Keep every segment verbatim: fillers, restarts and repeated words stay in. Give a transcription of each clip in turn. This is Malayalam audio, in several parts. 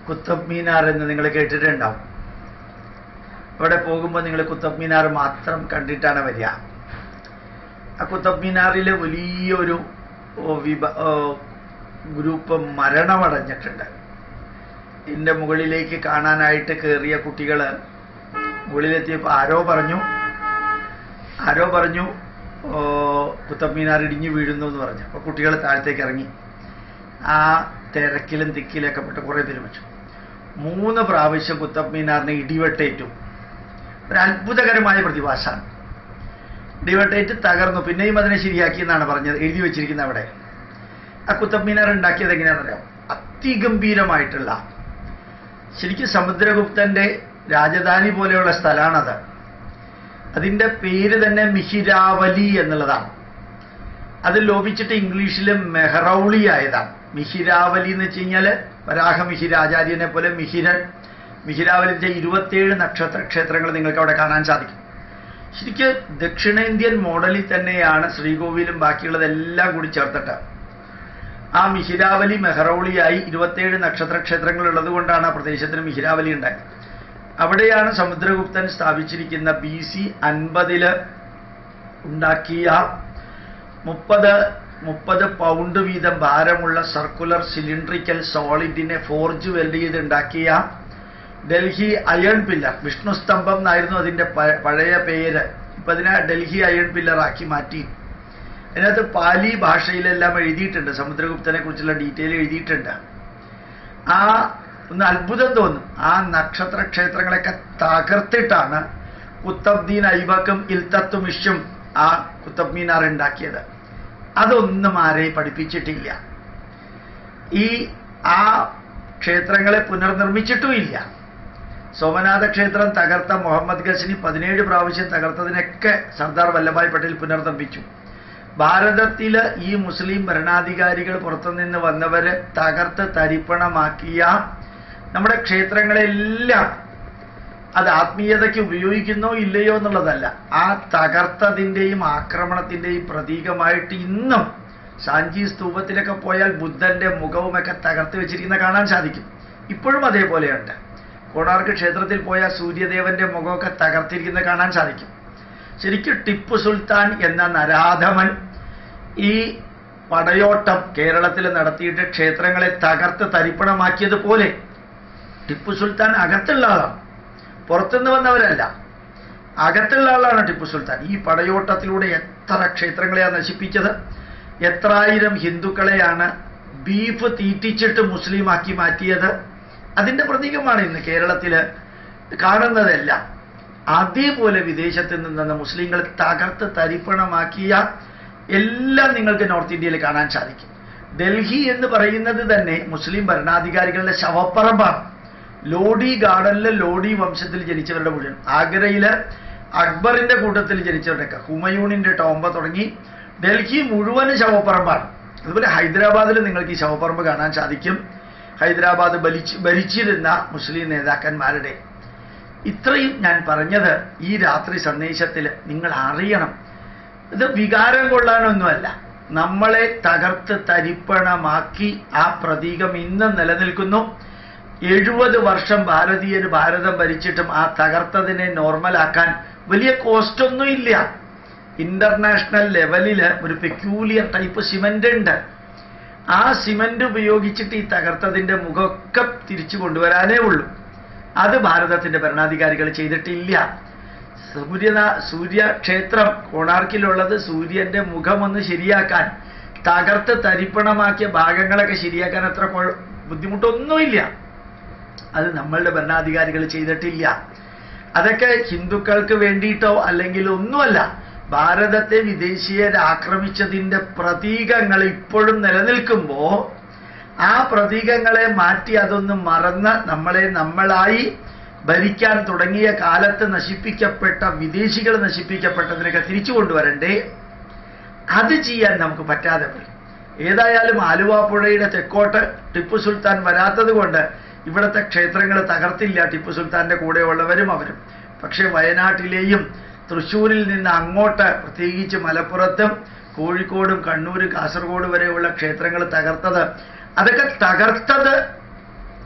കുത്തബ് മീനാർ എന്ന് നിങ്ങൾ കേട്ടിട്ടുണ്ടാവും. അവിടെ പോകുമ്പോൾ നിങ്ങൾ കുത്തബ് മീനാർ മാത്രം കണ്ടിട്ടാണ് വരിക. ആ കുത്തബ് മീനാറിൽ വലിയൊരു വിഭ ഗ്രൂപ്പ് മരണമടഞ്ഞിട്ടുണ്ട്. ഇതിൻ്റെ മുകളിലേക്ക് കാണാനായിട്ട് കയറിയ കുട്ടികൾ മുകളിലെത്തിയപ്പോൾ ആരോ പറഞ്ഞു ആരോ പറഞ്ഞു കുത്തബ് മീനാർ ഇടിഞ്ഞു വീഴുന്നു എന്ന് പറഞ്ഞു. അപ്പോൾ കുട്ടികൾ താഴത്തേക്ക് ഇറങ്ങി. ആ തിരക്കിലും തിക്കിലൊക്കെ പെട്ട് കുറേ പേര് വെച്ചു. മൂന്ന് പ്രാവശ്യം കുത്തബ് മീനാറിനെ ഇടിവെട്ടേറ്റു. ഒരു അത്ഭുതകരമായ പ്രതിഭാസമാണ്. ഇടിവെട്ടേറ്റ് തകർന്നു. പിന്നെയും അതിനെ ശരിയാക്കി എന്നാണ് പറഞ്ഞത്, എഴുതി വെച്ചിരിക്കുന്നത് അവിടെ. ആ കുത്തബ് മീനാർ ഉണ്ടാക്കിയത് എങ്ങനെയാണെന്നറിയാം? അതിഗംഭീരമായിട്ടുള്ള, ശരിക്കും സമുദ്രഗുപ്തന്റെ രാജധാനി പോലെയുള്ള സ്ഥലമാണത്. അതിൻ്റെ പേര് തന്നെ മിഹിരാവലി എന്നുള്ളതാണ്. അത് ലോപിച്ചിട്ട് ഇംഗ്ലീഷിൽ മെഹ്റൗളി ആയതാണ്. മിഹിരാവലി എന്ന് വെച്ച് കഴിഞ്ഞാൽ വരാഹമിഹിര ആചാര്യനെ പോലെ മിഹിരൻ. മിഹിരാവലിൻ്റെ ഇരുപത്തിയേഴ് നക്ഷത്ര ക്ഷേത്രങ്ങൾ നിങ്ങൾക്ക് അവിടെ കാണാൻ സാധിക്കും. ശരിക്കും ദക്ഷിണേന്ത്യൻ മോഡലിൽ തന്നെയാണ് ശ്രീകോവിലും ബാക്കിയുള്ളതെല്ലാം കൂടി ചേർത്തിട്ട്. ആ മിഹിരാവലി മെഹ്റൗളിയായി ഇരുപത്തിയേഴ് നക്ഷത്ര ക്ഷേത്രങ്ങൾ ഉള്ളത് കൊണ്ടാണ് ആ പ്രദേശത്തിന് മിഹിരാവലി ഉണ്ടായത്. അവിടെയാണ് സമുദ്രഗുപ്തൻ സ്ഥാപിച്ചിരിക്കുന്ന ബി സി അൻപതില് ഉണ്ടാക്കിയ മുപ്പത് മുപ്പത് പൗണ്ട് വീതം ഭാരമുള്ള സർക്കുലർ സിലിണ്ട്രിക്കൽ സോളിഡിനെ ഫോർജ് വെൽഡ് ചെയ്ത് ഉണ്ടാക്കിയ ഡൽഹി അയൺ പില്ലർ, വിഷ്ണു സ്തംഭം എന്നായിരുന്നു അതിൻ്റെ പഴയ പേര്. ഇപ്പം അതിനെ ഡൽഹി അയൺ പില്ലറാക്കി മാറ്റി. അതിനകത്ത് പാലി ഭാഷയിലെല്ലാം എഴുതിയിട്ടുണ്ട്, സമുദ്രഗുപ്തനെ കുറിച്ചുള്ള ഡീറ്റെയിൽ എഴുതിയിട്ടുണ്ട്. ആ ഒന്ന് അത്ഭുതം തോന്നും. ആ നക്ഷത്ര ക്ഷേത്രങ്ങളൊക്കെ തകർത്തിട്ടാണ് കുത്തബ്ദീൻ ഐബക്കും ഇൽത്തത്തുമിഷും ആ കുത്തബ് മീനാർ ഉണ്ടാക്കിയത്. അതൊന്നും ആരെയും പഠിപ്പിച്ചിട്ടില്ല. ഈ ആ ക്ഷേത്രങ്ങളെ പുനർനിർമ്മിച്ചിട്ടുമില്ല. സോമനാഥ ക്ഷേത്രം തകർത്ത മുഹമ്മദ് ഗസ്നി പതിനേഴ് പ്രാവശ്യം തകർത്തതിനൊക്കെ സർദാർ വല്ലഭായ് പട്ടേൽ പുനർനിർമ്മിച്ചു. ഭാരതത്തില് ഈ മുസ്ലിം ഭരണാധികാരികൾ പുറത്തുനിന്ന് വന്നവര് തകർത്ത് തരിപ്പണമാക്കിയ നമ്മുടെ ക്ഷേത്രങ്ങളെല്ലാം അത് ആത്മീയതയ്ക്ക് ഉപയോഗിക്കുന്നോ ഇല്ലയോ എന്നുള്ളതല്ല, ആ തകർത്തതിൻ്റെയും ആക്രമണത്തിൻ്റെയും പ്രതീകമായിട്ട് ഇന്നും സാഞ്ചി സ്തൂപത്തിലൊക്കെ പോയാൽ ബുദ്ധന്റെ മുഖവുമൊക്കെ തകർത്ത് വെച്ചിരിക്കുന്ന കാണാൻ സാധിക്കും. ഇപ്പോഴും അതേപോലെയുണ്ട്. കോണാർക്ക് ക്ഷേത്രത്തിൽ പോയാൽ സൂര്യദേവന്റെ മുഖമൊക്കെ തകർത്തിരിക്കുന്നത് കാണാൻ സാധിക്കും. ശരിക്കും ടിപ്പു സുൽത്താൻ എന്ന നരാധമൻ ഈ പടയോട്ടം കേരളത്തിൽ നടത്തിയിട്ട് ക്ഷേത്രങ്ങളെ തകർത്ത് തരിപ്പണമാക്കിയതുപോലെ ടിപ്പു സുൽത്താൻ അകത്തുള്ള ആളാണ്, പുറത്തുനിന്ന് വന്നവരല്ല. അകത്തുള്ള ആളാണ് ടിപ്പു സുൽത്താൻ. ഈ പടയോട്ടത്തിലൂടെ എത്ര ക്ഷേത്രങ്ങളെയാണ് നശിപ്പിച്ചത്, എത്രായിരം ഹിന്ദുക്കളെയാണ് ബീഫ് തീറ്റിച്ചിട്ട് മുസ്ലിമാക്കി മാറ്റിയത്. അതിൻ്റെ പ്രതീകമാണ് ഇന്ന് കേരളത്തിൽ കാണുന്നതെല്ലാം. അതേപോലെ വിദേശത്ത് നിന്ന മുസ്ലിങ്ങൾ തകർത്ത് തരിപ്പണമാക്കിയ എല്ലാം നിങ്ങൾക്ക് നോർത്ത് ഇന്ത്യയിൽ കാണാൻ സാധിക്കും. ഡൽഹി എന്ന് പറയുന്നത് തന്നെ മുസ്ലിം ഭരണാധികാരികളുടെ ശവപ്പറമ്പാണ്. ലോഡി ഗാർഡനിലെ ലോഡി വംശത്തിൽ ജനിച്ചവരുടെ മുഴുവൻ, ആഗ്രയില് അക്ബറിന്റെ കൂട്ടത്തിൽ ജനിച്ചവരുടെയൊക്കെ, ഹുമയൂണിന്റെ ടോംബ തുടങ്ങി ഡൽഹി മുഴുവൻ ശവപ്പറമ്പാണ്. അതുപോലെ ഹൈദരാബാദിൽ നിങ്ങൾക്ക് ഈ ശവപ്പറമ്പ് കാണാൻ സാധിക്കും. ഹൈദരാബാദ് ഭരിച്ച് ഭരിച്ചിരുന്ന മുസ്ലിം നേതാക്കന്മാരുടെ. ഇത്രയും ഞാൻ പറഞ്ഞത് ഈ രാത്രി സന്ദേശത്തിൽ നിങ്ങൾ അറിയണം. ഇത് വികാരം കൊള്ളാനൊന്നുമല്ല, നമ്മളെ തകർത്ത് തരിപ്പണമാക്കി ആ പ്രതീകം ഇന്നും നിലനിൽക്കുന്നു. എഴുപത് വർഷം ഭാരതീയർ ഭാരതം ഭരിച്ചിട്ടും ആ തകർത്തതിനെ നോർമലാക്കാൻ വലിയ കോസ്റ്റൊന്നുമില്ല. ഇന്റർനാഷണൽ ലെവലിൽ ഒരു പെക്യൂലിയർ ടൈപ്പ് സിമന്റ് ഉണ്ട്. ആ സിമന്റ് ഉപയോഗിച്ചിട്ട് ഈ തകർത്തതിൻ്റെ മുഖമൊക്കെ തിരിച്ചു കൊണ്ടുവരാനേ ഉള്ളൂ. അത് ഭാരതത്തിന്റെ ഭരണാധികാരികൾ ചെയ്തിട്ടില്ല. സൂര്യനാ സൂര്യക്ഷേത്രം കോണാർക്കിലുള്ളത് സൂര്യന്റെ മുഖമൊന്ന് ശരിയാക്കാൻ, തകർത്ത് തരിപ്പണമാക്കിയ ഭാഗങ്ങളൊക്കെ ശരിയാക്കാൻ അത്ര ബുദ്ധിമുട്ടൊന്നുമില്ല. അത് നമ്മളുടെ ഭരണാധികാരികൾ ചെയ്തിട്ടില്ല. അതൊക്കെ ഹിന്ദുക്കൾക്ക് വേണ്ടിയിട്ടോ അല്ലെങ്കിൽ ഒന്നുമല്ല, ഭാരതത്തെ വിദേശീയർ ആക്രമിച്ചതിൻ്റെ പ്രതീകങ്ങൾ ഇപ്പോഴും നിലനിൽക്കുമ്പോൾ ആ പ്രതീകങ്ങളെ മാറ്റി അതൊന്ന് മറന്ന് നമ്മളെ നമ്മളായി ഭരിക്കാൻ തുടങ്ങിയ കാലത്ത് നശിപ്പിക്കപ്പെട്ട വിദേശികൾ നശിപ്പിക്കപ്പെട്ടതിനൊക്കെ തിരിച്ചു കൊണ്ടുവരണ്ടേ? അത് ചെയ്യാൻ നമുക്ക് പറ്റാതെ പോയി. ഏതായാലും ആലുവ പുഴയുടെ തെക്കോട്ട് ടിപ്പു സുൽത്താൻ വരാത്തത് കൊണ്ട് ഇവിടുത്തെ ക്ഷേത്രങ്ങൾ തകർത്തില്ല ടിപ്പു സുൽത്താന്റെ കൂടെയുള്ളവരും അവരും. പക്ഷെ വയനാട്ടിലെയും തൃശ്ശൂരിൽ നിന്ന് അങ്ങോട്ട്, പ്രത്യേകിച്ച് മലപ്പുറത്തും കോഴിക്കോടും കണ്ണൂർ കാസർഗോഡ് വരെയുള്ള ക്ഷേത്രങ്ങൾ തകർത്തത്, അതൊക്കെ തകർത്തത്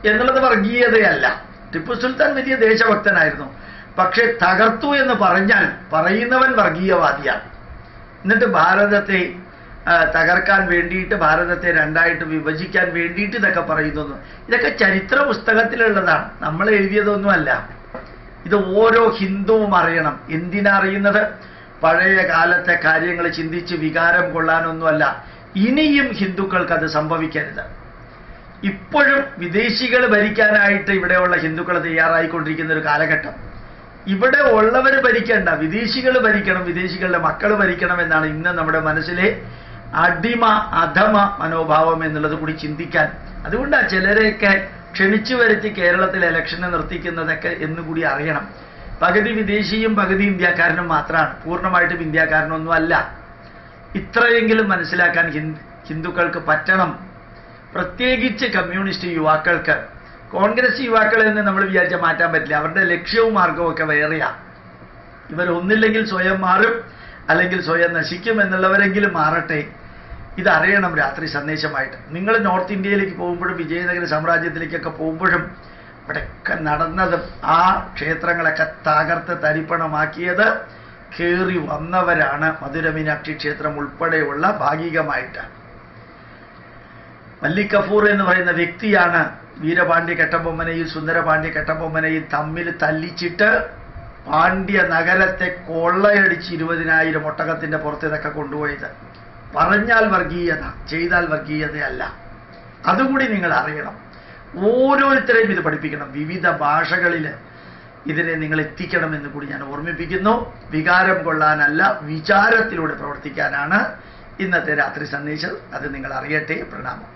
എന്നുള്ളത് വർഗീയതയല്ല. ടിപ്പു സുൽത്താൻ വലിയ ദേശഭക്തനായിരുന്നു. പക്ഷെ തകർത്തു എന്ന് പറഞ്ഞാൽ പറയുന്നവൻ വർഗീയവാദിയാണ്. എന്നിട്ട് ഭാരതത്തെ തകർക്കാൻ വേണ്ടിയിട്ട്, ഭാരതത്തെ രണ്ടായിട്ട് വിഭജിക്കാൻ വേണ്ടിയിട്ട് ഇതൊക്കെ പറയുന്നു. ഇതൊക്കെ ചരിത്ര പുസ്തകത്തിലുള്ളതാണ്, നമ്മൾ എഴുതിയതൊന്നുമല്ല. ഇത് ഓരോ ഹിന്ദുവും അറിയണം. എന്തിനാ അറിയുന്നത്? പഴയ കാലത്തെ കാര്യങ്ങൾ ചിന്തിച്ച് വികാരം കൊള്ളാനൊന്നുമല്ല. ഇനിയും ഹിന്ദുക്കൾക്ക് അത് സംഭവിക്കരുത്. ഇപ്പോഴും വിദേശികൾ ഭരിക്കാനായിട്ട് ഇവിടെയുള്ള ഹിന്ദുക്കൾ തയ്യാറായിക്കൊണ്ടിരിക്കുന്ന ഒരു കാലഘട്ടം. ഇവിടെ ഉള്ളവർ ഭരിക്കേണ്ട, വിദേശികൾ ഭരിക്കണം, വിദേശികളുടെ മക്കൾ ഭരിക്കണം എന്നാണ് ഇന്ന് നമ്മുടെ മനസ്സിലെ അടിമ അധമ മനോഭാവം എന്നുള്ളത് കൂടി ചിന്തിക്കാൻ. അതുകൊണ്ടാണ് ചിലരെയൊക്കെ ക്ഷണിച്ചു വരുത്തി കേരളത്തിൽ ഇലക്ഷന് നിർത്തിക്കുന്നതൊക്കെ എന്നുകൂടി അറിയണം. പകുതി വിദേശിയും പകുതി ഇന്ത്യക്കാരനും മാത്രമാണ്, പൂർണ്ണമായിട്ടും ഇന്ത്യക്കാരനൊന്നും അല്ല. ഇത്രയെങ്കിലും മനസ്സിലാക്കാൻ ഹിന്ദുക്കൾക്ക് പറ്റണം. പ്രത്യേകിച്ച് കമ്മ്യൂണിസ്റ്റ് യുവാക്കൾക്ക്. കോൺഗ്രസ് യുവാക്കളെ നിന്ന് നമ്മൾ വിചാരിച്ചാൽ മാറ്റാൻ പറ്റില്ല. അവരുടെ ലക്ഷ്യവും മാർഗവും ഒക്കെ വേറെയാണ്. ഇവരൊന്നില്ലെങ്കിൽ സ്വയം മാറും, അല്ലെങ്കിൽ സ്വയം നശിക്കും എന്നുള്ളവരെങ്കിലും മാറട്ടെ. ഇതറിയണം രാത്രി സന്ദേശമായിട്ട്. നിങ്ങൾ നോർത്ത് ഇന്ത്യയിലേക്ക് പോകുമ്പോഴും വിജയനഗര സാമ്രാജ്യത്തിലേക്കൊക്കെ പോകുമ്പോഴും ഇവിടെയൊക്കെ നടന്നതും ആ ക്ഷേത്രങ്ങളൊക്കെ തകർത്ത് തരിപ്പണമാക്കിയത് കയറി വന്നവരാണ്. മധുര മീനാക്ഷി ക്ഷേത്രം ഉൾപ്പെടെയുള്ള ഭാഗികമായിട്ട്. മല്ലിക് കഫൂർ എന്ന് പറയുന്ന വ്യക്തിയാണ് വീരപാണ്ഡ്യ കട്ടബൊമ്മനെയും സുന്ദരപാണ്ഡ്യ കട്ടബൊമ്മനെയും തമ്മിൽ തല്ലിച്ചിട്ട് പാണ്ഡ്യ നഗരത്തെ കൊള്ളയടിച്ച് ഇരുപതിനായിരം ഒട്ടകത്തിന്റെ പുറത്ത് ഇതൊക്കെ കൊണ്ടുപോയത്. പറഞ്ഞാൽ വർഗീയത, ചെയ്താൽ വർഗീയതയല്ല. അതുകൂടി നിങ്ങൾ അറിയണം. ഓരോരുത്തരെയും ഇത് പഠിപ്പിക്കണം. വിവിധ ഭാഷകളിൽ ഇതിനെ നിങ്ങൾ എത്തിക്കണമെന്ന് കൂടി ഞാൻ ഓർമ്മിപ്പിക്കുന്നു. വികാരം കൊള്ളാനല്ല, വിചാരത്തിലൂടെ പ്രവർത്തിക്കാനാണ് ഇന്നത്തെ രാത്രി സന്ദേശം. അത് നിങ്ങൾ അറിയട്ടെ. പ്രണാമം.